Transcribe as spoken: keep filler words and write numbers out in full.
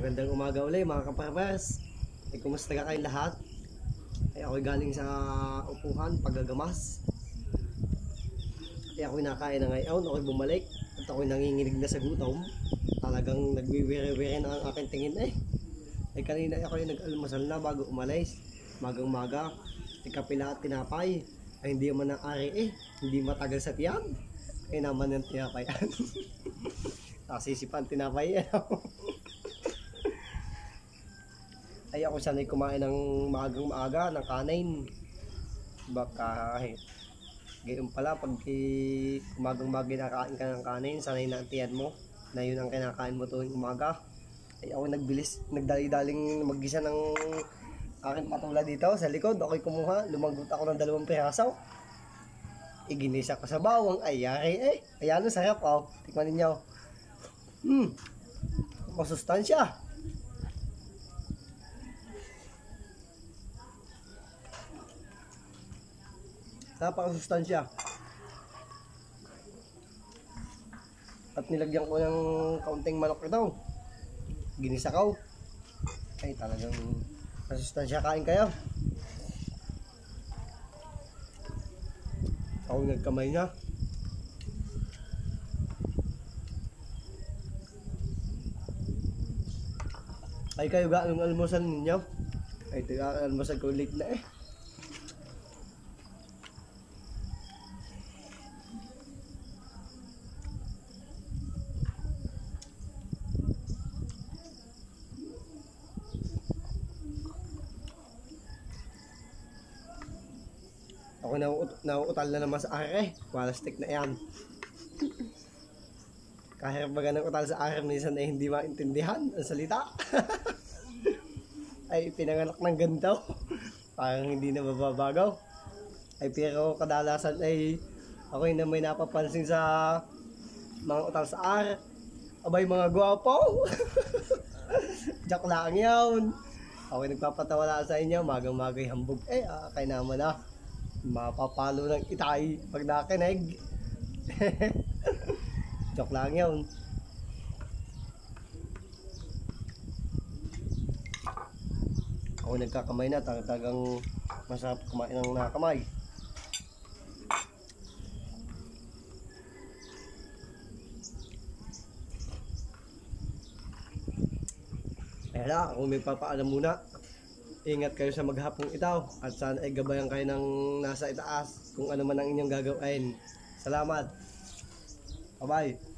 Magandang umaga ulit mga kaparpas. Ay kumusta ka kayong lahat? Ay ako'y galing sa upuhan paggagamas. Ay ako'y nakain na ngayon, ako'y bumalik. At ako'y nanginginig na sa gutom. Talagang nagwiwiri-wiri na ang aking tingin eh. Ay kanina ako'y nag-almusal na bago umalis. Magang maga, ikapila at tinapay. Ay hindi man ang ari eh, hindi matagal sa tiyan. Ay naman yung tinapay. Nasisipan tinapay eh. Ay ako sanay kumain ng maagang maaga ng kanin. Baka eh, gayon pala pag eh, umagang maaga nakain ka ng kanin, sanay na ang tiyan mo na yun ang kinakain mo tuwing umaga. Ay ako nagbilis, nagdali-daling maggisa ng aking patula dito sa likod. Ako'y kumuha, lumanggut ako ng dalawang piraso. Iginisa ko sa bawang, ay yari eh. Ayan, sarap oh. Tikman ninyo. Hmm, masustansya. Napakasustansya. At nilagyan ko ng kaunting manok ito. Ginisa ko. Ay talagang masustansya, kain kayo. Ako nagkamay na. Ay kayo ga, anong almusal ninyo? Ay ito yung almusal ko late na eh. Ako nauutal na naman sa are, walastik na yan. Kahit baga ng utal sa are, minsan ay hindi maintindihan ang salita. Ay pinanganak ng ganito, parang hindi na mababagaw. Ay pero kadalasan ay ako na may napapansin sa mga utal sa are. Abay mga gwapo. Joke lang yun. Ako nagpapatawa sa inyo, magang-magay hambog. Eh, ah, kay naman ah. Mapapalo ng itay pag nakinig. Joke lang yun. Ako nagkakamay na, talagang masarap kumain ng nakakamay. Kaya na, ako may papaalam muna. Ingat kayo sa maghapong itaw at sana ay gabayan kayo ng nasa itaas kung ano man ang inyong gagawin. Salamat. Bye-bye.